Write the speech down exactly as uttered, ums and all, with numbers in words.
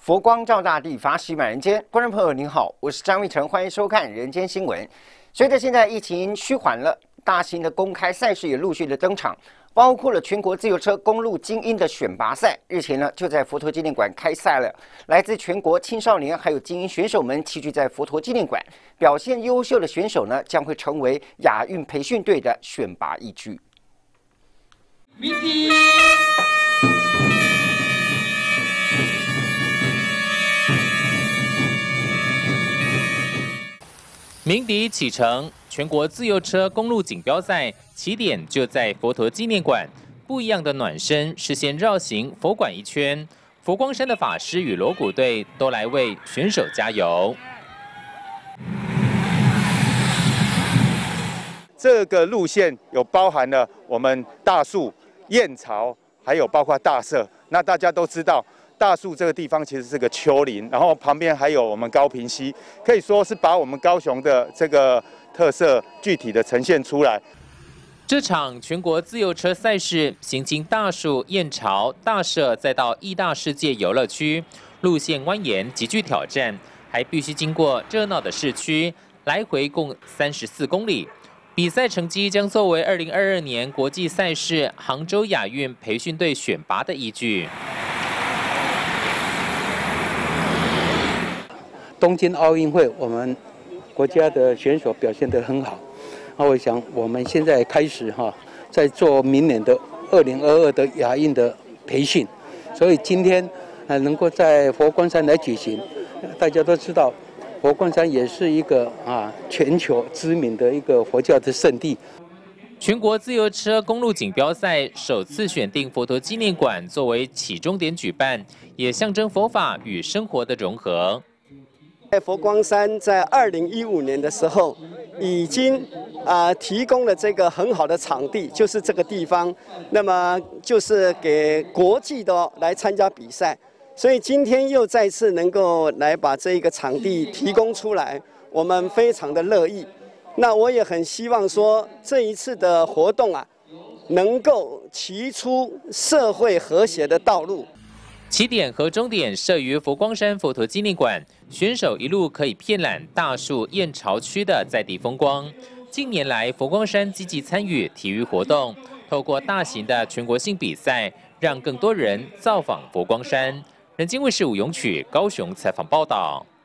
佛光照大地，法喜满人间。观众朋友您好，我是张玉成，欢迎收看《人间新闻》。随着现在疫情趋缓了，大型的公开赛事也陆续的登场，包括了全国自由车公路精英的选拔赛，日前呢就在佛陀纪念馆开赛了。来自全国青少年还有精英选手们齐聚在佛陀纪念馆，表现优秀的选手呢将会成为亚运培训队的选拔依据。鸣笛。 鸣笛启程，全国自由车公路锦标赛起点就在佛陀纪念馆。不一样的暖身是先绕行佛馆一圈，佛光山的法师与锣鼓队都来为选手加油。 这个路线有包含了我们大树、燕巢，还有包括大社。那大家都知道。 大树这个地方其实是个丘陵，然后旁边还有我们高屏溪，可以说是把我们高雄的这个特色具体的呈现出来。 这场全国自由车赛事行经大树、燕巢、大社，再到义大世界游乐区，路线蜿蜒，极具挑战，还必须经过热闹的市区，来回共三十四公里。比赛成绩将作为二零二二年国际赛事杭州亚运培训队选拔的依据。 东京奥运会，我们国家的选手表现得很好。那我想，我们现在开始哈，在做明年的二零二二的亚运的培训。所以今天呃能够在佛光山来举行，大家都知道，佛光山也是一个啊全球知名的一个佛教的圣地。 全国自由车公路锦标赛首次选定佛陀纪念馆作为起终点举办，也象征佛法与生活的融合。 在佛光山在二零一五年的时候，已经啊、呃、提供了这个很好的场地，就是这个地方，那么就是给国际的来参加比赛，所以今天又再次能够来把这一个场地提供出来，我们非常的乐意。那我也很希望说这一次的活动啊，能够骑出社会和谐的道路。 起点和终点设于佛光山佛陀纪念馆，选手一路可以遍览大树燕巢区的在地风光。近年来，佛光山积极参与体育活动，透过大型的全国性比赛，让更多人造访佛光山。人间卫视吴永曲高雄采访报道。